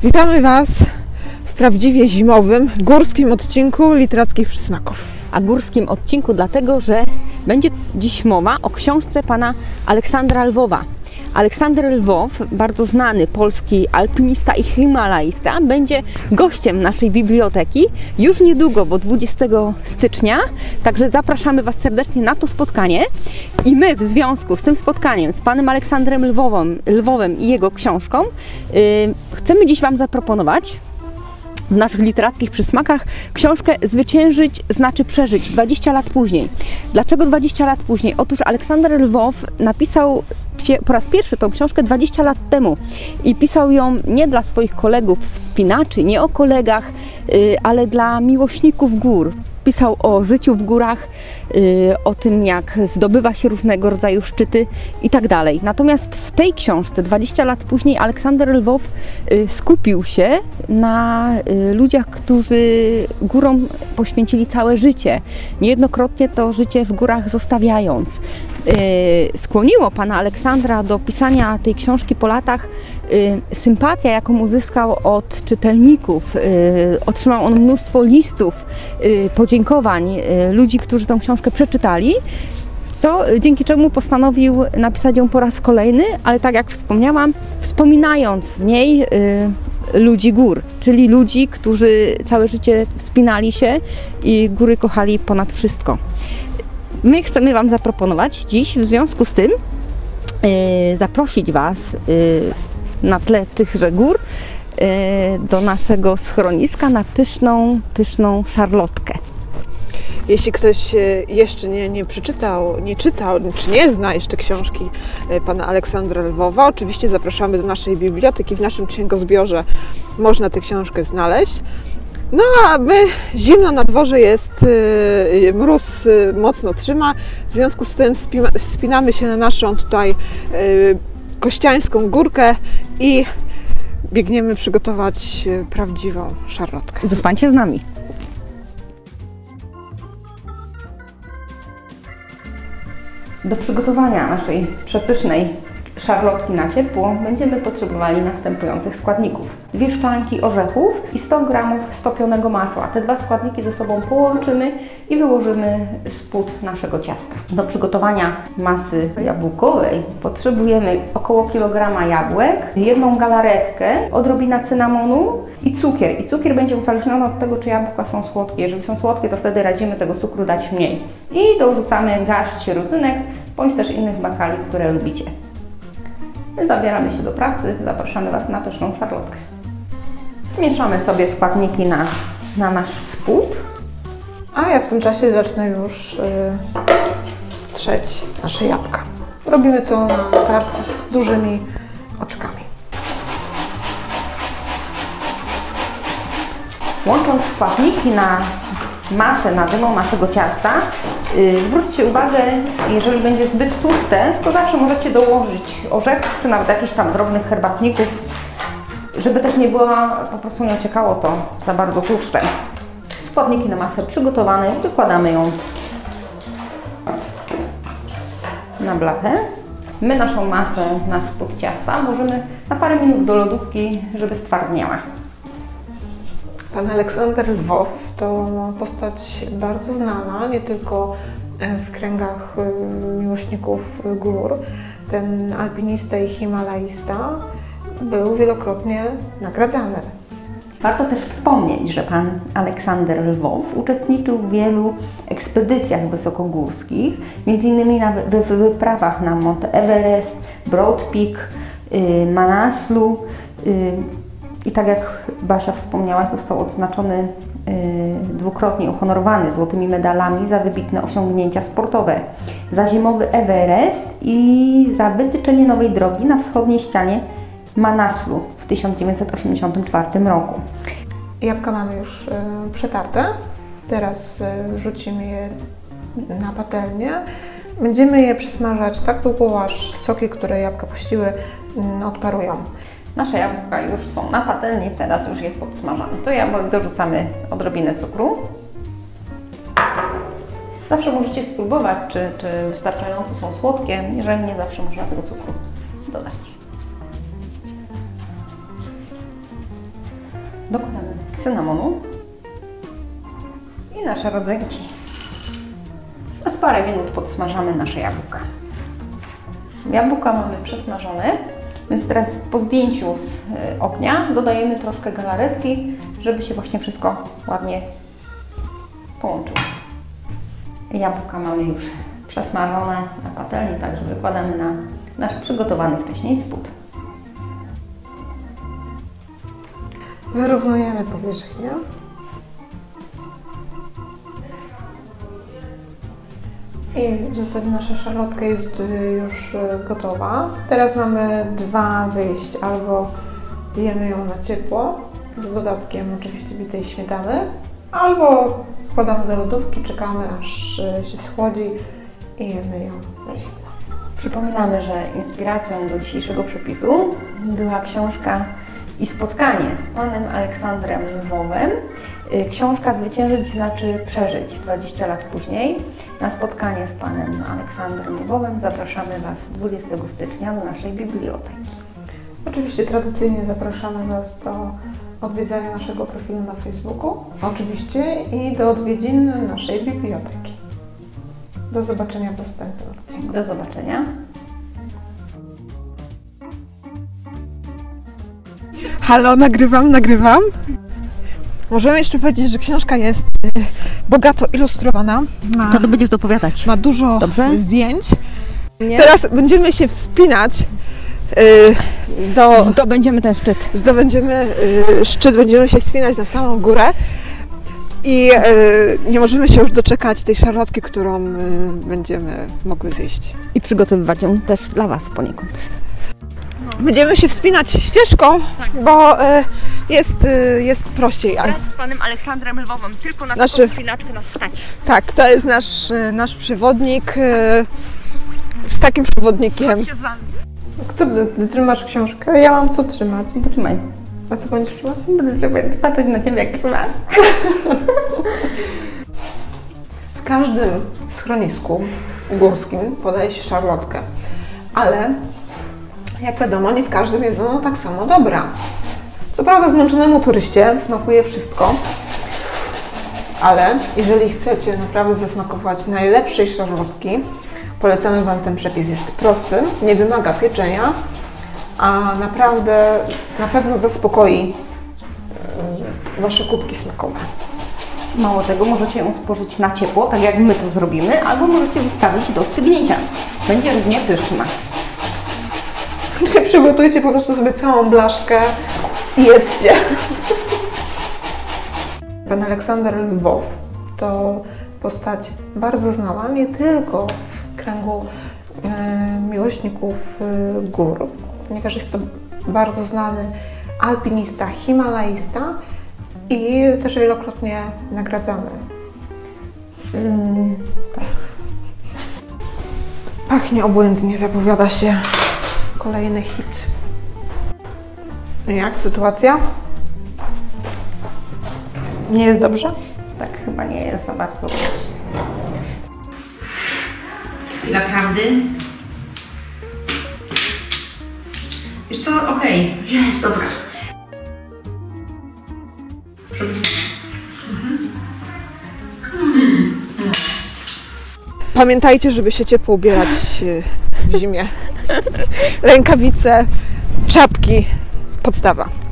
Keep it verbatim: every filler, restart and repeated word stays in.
Witamy Was w prawdziwie zimowym, górskim odcinku Literackich Przysmaków. A górskim odcinku dlatego, że będzie dziś mowa o książce pana Aleksandra Lwowa. Aleksander Lwow, bardzo znany polski alpinista i himalaista, będzie gościem naszej biblioteki już niedługo, bo dwudziestego stycznia. Także zapraszamy Was serdecznie na to spotkanie. I my w związku z tym spotkaniem z panem Aleksandrem Lwowem, Lwowem i jego książką yy, chcemy dziś Wam zaproponować w naszych literackich przysmakach książkę Zwyciężyć znaczy przeżyć dwadzieścia lat później. Dlaczego dwadzieścia lat później? Otóż Aleksander Lwow napisał po raz pierwszy tą książkę dwadzieścia lat temu i pisał ją nie dla swoich kolegów wspinaczy, nie o kolegach, ale dla miłośników gór. Pisał o życiu w górach, o tym, jak zdobywa się różnego rodzaju szczyty i tak dalej. Natomiast w tej książce dwadzieścia lat później Aleksander Lwow skupił się na ludziach, którzy górom poświęcili całe życie. Niejednokrotnie to życie w górach zostawiając. Skłoniło pana Aleksandra do pisania tej książki po latach sympatia, jaką uzyskał od czytelników. Otrzymał on mnóstwo listów, podziękowań ludzi, którzy tę książkę przeczytali, co, dzięki czemu postanowił napisać ją po raz kolejny, ale tak jak wspomniałam, wspominając w niej ludzi gór, czyli ludzi, którzy całe życie wspinali się i góry kochali ponad wszystko. My chcemy Wam zaproponować dziś w związku z tym yy, zaprosić Was yy, na tle tychże gór yy, do naszego schroniska na pyszną, pyszną szarlotkę. Jeśli ktoś jeszcze nie, nie przeczytał, nie czytał, czy nie zna jeszcze książki pana Aleksandra Lwowa, oczywiście zapraszamy do naszej biblioteki. W naszym księgozbiorze można tę książkę znaleźć. No a my, zimno na dworze jest, mróz mocno trzyma, w związku z tym wspinamy się na naszą tutaj kościańską górkę i biegniemy przygotować prawdziwą szarlotkę. Zostańcie z nami. Do przygotowania naszej przepysznej szarlotki na ciepło będziemy potrzebowali następujących składników. Dwie szklanki orzechów i sto gramów stopionego masła. Te dwa składniki ze sobą połączymy i wyłożymy spód naszego ciasta. Do przygotowania masy jabłkowej potrzebujemy około kilograma jabłek, jedną galaretkę, odrobina cynamonu i cukier. I cukier będzie uzależniony od tego, czy jabłka są słodkie. Jeżeli są słodkie, to wtedy radzimy tego cukru dać mniej. I dorzucamy garść rodzynek, bądź też innych bakali, które lubicie. My zabieramy się do pracy, zapraszamy Was na pyszną szarlotkę. Zmieszamy sobie składniki na, na nasz spód. A ja w tym czasie zacznę już yy, trzeć nasze jabłka. Robimy to na tarce z dużymi oczkami. Łącząc składniki na masę nadyną naszego ciasta, yy, zwróćcie uwagę, jeżeli będzie zbyt tłuste, to zawsze możecie dołożyć orzechów, czy nawet jakichś tam drobnych herbatników, żeby też nie było, po prostu nie ociekało to za bardzo tłuszcze. Składniki na masę przygotowane, wykładamy ją na blachę. My naszą masę na spód ciasta możemy na parę minut do lodówki, żeby stwardniała. Pan Aleksander Lwow to postać bardzo znana, nie tylko w kręgach miłośników gór. Ten alpinista i himalaista był wielokrotnie nagradzany. Warto też wspomnieć, że pan Aleksander Lwow uczestniczył w wielu ekspedycjach wysokogórskich, między innymi na wy wyprawach na Mount Everest, Broad Peak, yy, Manaslu. Yy, I tak jak Basia wspomniałaś, został odznaczony yy, dwukrotnie, uhonorowany złotymi medalami za wybitne osiągnięcia sportowe, za zimowy Everest i za wytyczenie nowej drogi na wschodniej ścianie Manaslu w tysiąc dziewięćset osiemdziesiątym czwartym roku. Jabłka mamy już yy, przetarte. Teraz yy, wrzucimy je na patelnię. Będziemy je przesmażać tak długo, aż soki, które jabłka puściły, yy, odparują. Nasze jabłka już są na patelni, teraz już je podsmażamy. Do jabłek dorzucamy odrobinę cukru. Zawsze możecie spróbować, czy, czy wystarczająco są słodkie. Jeżeli nie, zawsze można tego cukru dodać. dokładamy cynamonu i nasze rodzynki. Przez parę minut podsmażamy nasze jabłka. Jabłka mamy przesmażone, więc teraz po zdjęciu z ognia dodajemy troszkę galaretki, żeby się właśnie wszystko ładnie połączyło. Jabłka mamy już przesmażone na patelni, także wykładamy na nasz przygotowany wcześniej spód. Wyrównujemy powierzchnię. I w zasadzie nasza szarlotka jest już gotowa. Teraz mamy dwa wyjścia. Albo jemy ją na ciepło, z dodatkiem oczywiście bitej śmietany, albo wkładamy do lodówki, czekamy aż się schłodzi i jemy ją na zimno. Przypominamy, że inspiracją do dzisiejszego przepisu była książka i spotkanie z panem Aleksandrem Lwowem. Książka Zwyciężyć znaczy przeżyć dwadzieścia lat później. Na spotkanie z panem Aleksandrem Lwowem zapraszamy Was dwudziestego stycznia do naszej biblioteki. Oczywiście tradycyjnie zapraszamy Was do odwiedzania naszego profilu na Facebooku, oczywiście i do odwiedzin naszej biblioteki. Do zobaczenia w następnym odcinku. Do zobaczenia. Halo, nagrywam, nagrywam. Możemy jeszcze powiedzieć, że książka jest bogato ilustrowana. Ma, To, to będziesz dopowiadać. ma dużo Dobrze? zdjęć. Nie? Teraz będziemy się wspinać yy, do... Zdobędziemy ten szczyt. Zdobędziemy yy, szczyt, będziemy się wspinać na samą górę. I yy, nie możemy się już doczekać tej szarlotki, którą yy, będziemy mogły zjeść. I przygotowywać ją też dla Was poniekąd. Będziemy się wspinać ścieżką, bo y, jest, y, jest prościej. Wraz z panem Aleksandrem Lwowem, tylko na Naszy- taką wspinaczkę nas stać. Tak, to jest nasz, y, nasz przewodnik. Y, z takim przewodnikiem. Kto, ty trzymasz książkę? Ja mam co trzymać. To trzymaj. A co będziesz trzymać? Będę patrzeć na Ciebie, jak trzymasz. W każdym schronisku górskim podaje się szarlotkę, ale jak wiadomo, nie w każdym jest ona tak samo dobra. Co prawda zmęczonemu turyście smakuje wszystko, ale jeżeli chcecie naprawdę zasmakować najlepszej szarlotki, polecamy Wam ten przepis. Jest prosty, nie wymaga pieczenia, a naprawdę na pewno zaspokoi yy, Wasze kubki smakowe. Mało tego, możecie ją spożyć na ciepło, tak jak my to zrobimy, albo możecie zostawić do stygnięcia. Będzie równie pyszna. Czyli przygotujcie po prostu sobie całą blaszkę i jedzcie. Pan Aleksander Lwow to postać bardzo znana, nie tylko w kręgu e, miłośników e, gór, ponieważ jest to bardzo znany alpinista, himalaista i też wielokrotnie nagradzany. Ym, tak. Pachnie obłędnie, zapowiada się kolejny hit. Jak sytuacja? Nie jest dobrze? Tak chyba nie jest za bardzo. To jest chwila prawdy. Wiesz co? Okej. Okay. Jest, dobra. Pamiętajcie, żeby się ciepło ubierać w zimie. Rękawice, czapki, podstawa.